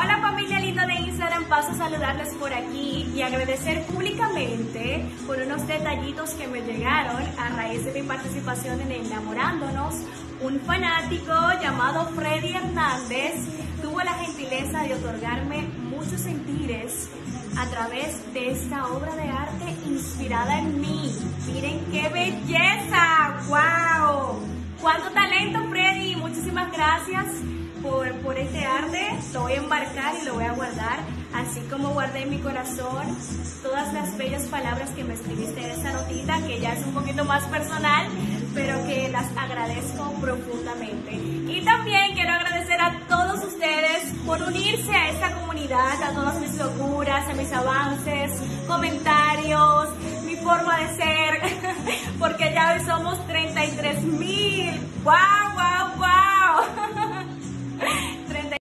Hola familia linda de Instagram, paso a saludarles por aquí y agradecer públicamente por unos detallitos que me llegaron a raíz de mi participación en Enamorándonos. Un fanático llamado Freddy Hernández tuvo la gentileza de otorgarme muchos sentires a través de esta obra de arte inspirada en mí. Miren qué belleza, wow, cuánto talento, Freddy. Muchísimas gracias por este arte. Lo voy a embarcar y lo voy a guardar, así como guardé en mi corazón todas las bellas palabras que me escribiste en esta notita, que ya es un poquito más personal, pero que las agradezco profundamente. Y también quiero agradecer a todos ustedes por unirse a esta comunidad, a todas mis locuras, a mis avances, comentarios, mi forma de ser, porque ya hoy somos 33,000. ¡Wow, wow, wow!